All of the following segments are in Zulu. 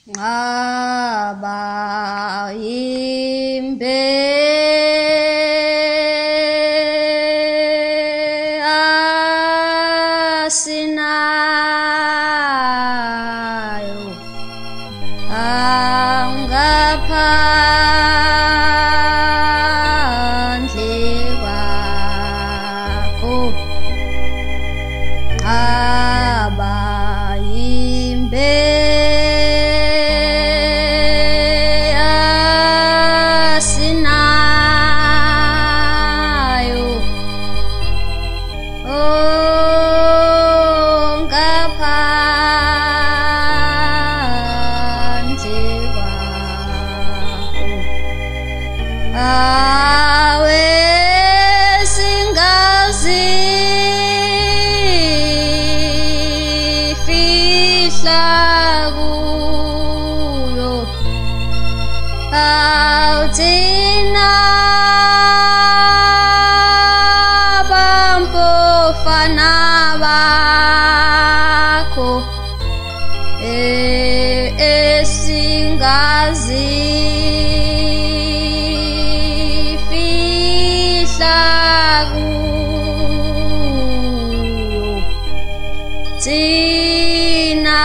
Xaba imbe asinayo angaphandle kwakho. Xaba imbe awe singazi fihla kuyo awuthina bambofana bakho esingazi thina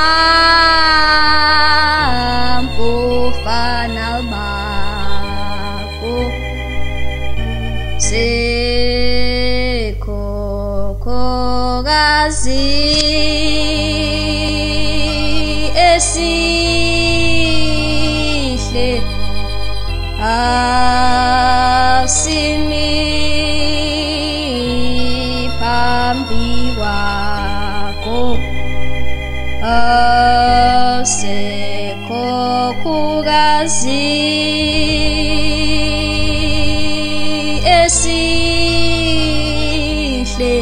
bambofana bakho sekhokhokazi esihle asimi phambi kwakho asekhokhokazi esihle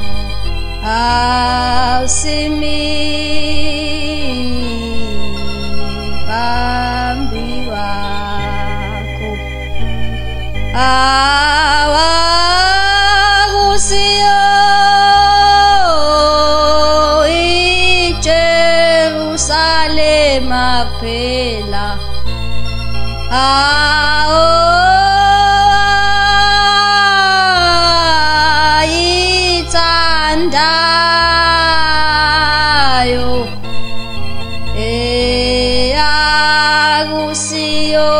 asimi phambi kwakho awakusiyo iJerusalema kuphela ayithandayo eyakusiyo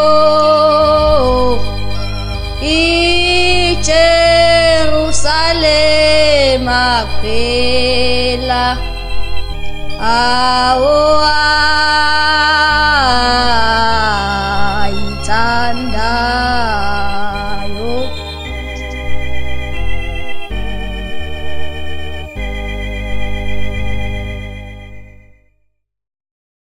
iJerusalema kuphela ayithandayo.